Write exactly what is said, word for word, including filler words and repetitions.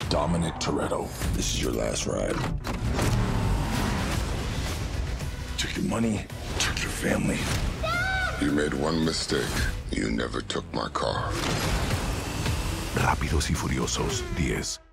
Dominic Toretto, this is your last ride. Took your money, took your family. You made one mistake. You never took my car. Rápidos y Furiosos diez.